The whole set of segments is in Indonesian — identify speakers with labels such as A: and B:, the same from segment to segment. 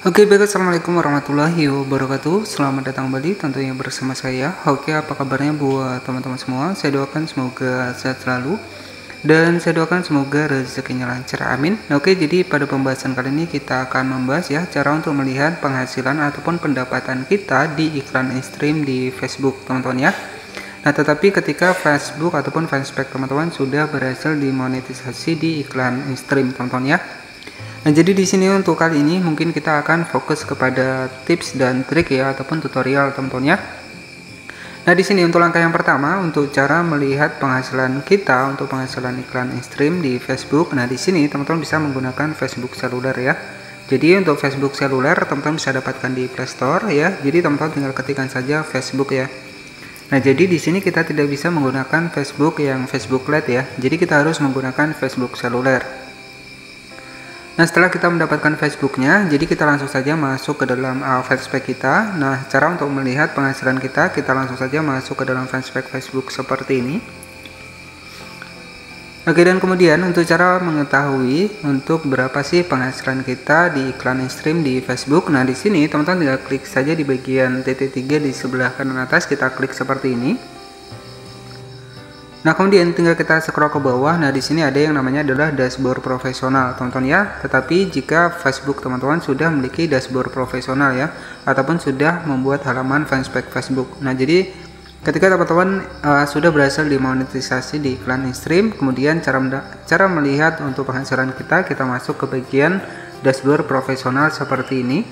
A: Oke, baik, assalamualaikum warahmatullahi wabarakatuh. Selamat datang kembali tentunya bersama saya. Oke, apa kabarnya buat teman-teman semua? Saya doakan semoga sehat selalu dan saya doakan semoga rezekinya lancar, amin. Oke, jadi pada pembahasan kali ini kita akan membahas ya cara untuk melihat penghasilan ataupun pendapatan kita di iklan in-stream di Facebook, teman-teman ya. Nah, tetapi ketika Facebook ataupun fanspage teman-teman sudah berhasil dimonetisasi di iklan in-stream, teman-teman ya. Nah, jadi di sini untuk kali ini mungkin kita akan fokus kepada tips dan trik ya ataupun tutorial, teman-teman ya. Nah, di sini untuk langkah yang pertama untuk cara melihat penghasilan kita untuk penghasilan iklan in-stream di Facebook. Nah, di sini teman-teman bisa menggunakan Facebook seluler ya. Jadi untuk Facebook seluler teman-teman bisa dapatkan di Play Store ya. Jadi teman-teman tinggal ketikkan saja Facebook ya. Nah, jadi di sini kita tidak bisa menggunakan Facebook yang Facebook Lite ya. Jadi kita harus menggunakan Facebook seluler. Nah, setelah kita mendapatkan Facebooknya, jadi kita langsung saja masuk ke dalam fanspage kita. Nah, cara untuk melihat penghasilan kita langsung saja masuk ke dalam fanspage Facebook seperti ini. Oke, dan kemudian untuk cara mengetahui untuk berapa sih penghasilan kita di iklan in-stream di Facebook. Nah, di sini teman-teman tinggal klik saja di bagian titik 3 di sebelah kanan atas, kita klik seperti ini. Nah, kemudian tinggal kita scroll ke bawah. Nah, di sini ada yang namanya adalah dashboard profesional, teman-teman ya. Tetapi jika Facebook teman-teman sudah memiliki dashboard profesional ya, ataupun sudah membuat halaman fanspage Facebook. Nah, jadi ketika teman-teman sudah berhasil dimonetisasi di iklan in-stream, kemudian cara melihat untuk penghasilan kita masuk ke bagian dashboard profesional seperti ini.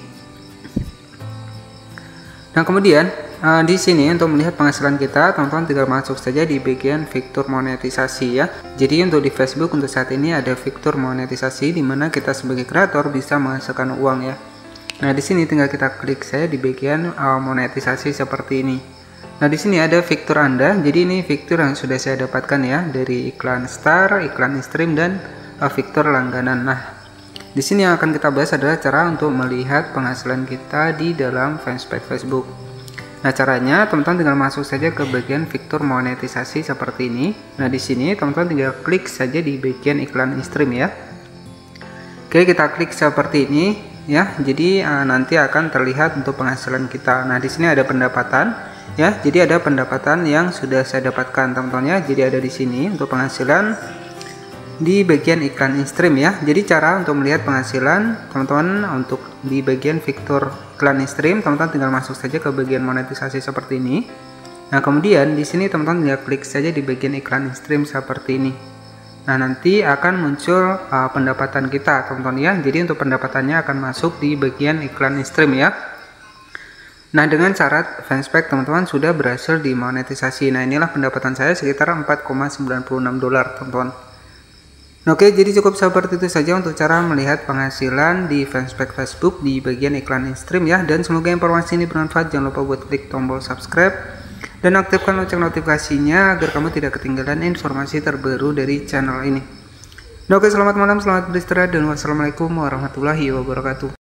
A: Nah, kemudian di sini untuk melihat penghasilan kita, teman-teman tinggal masuk saja di bagian fitur monetisasi ya. Jadi untuk di Facebook untuk saat ini ada fitur monetisasi di mana kita sebagai kreator bisa menghasilkan uang ya. Nah, di sini tinggal kita klik saja di bagian monetisasi seperti ini. Nah, di sini ada fitur Anda. Jadi ini fitur yang sudah saya dapatkan ya dari iklan star, iklan in-stream dan fitur langganan. Nah, di sini yang akan kita bahas adalah cara untuk melihat penghasilan kita di dalam fanspage Facebook. Nah, caranya teman-teman tinggal masuk saja ke bagian fitur monetisasi seperti ini. Nah, di sini teman-teman tinggal klik saja di bagian iklan in-stream ya. Oke, kita klik seperti ini ya. Jadi nanti akan terlihat untuk penghasilan kita. Nah, di sini ada pendapatan ya. Jadi ada pendapatan yang sudah saya dapatkan, teman-teman ya. Jadi ada di sini untuk penghasilan di bagian iklan in-stream ya. Jadi cara untuk melihat penghasilan teman-teman untuk di bagian fitur iklan in-stream, teman-teman tinggal masuk saja ke bagian monetisasi seperti ini. Nah, kemudian di sini teman-teman tinggal klik saja di bagian iklan in-stream seperti ini. Nah, nanti akan muncul pendapatan kita, teman-teman ya. Jadi untuk pendapatannya akan masuk di bagian iklan in-stream ya. Nah, dengan syarat fanspage teman-teman sudah berhasil dimonetisasi. Nah, inilah pendapatan saya sekitar $4,96, teman-teman. Oke, jadi cukup seperti itu saja untuk cara melihat penghasilan di fanspage Facebook di bagian iklan in-stream ya. Dan semoga informasi ini bermanfaat. Jangan lupa buat klik tombol subscribe dan aktifkan lonceng notifikasinya agar kamu tidak ketinggalan informasi terbaru dari channel ini. Oke, selamat malam, selamat beristirahat, dan wassalamualaikum warahmatullahi wabarakatuh.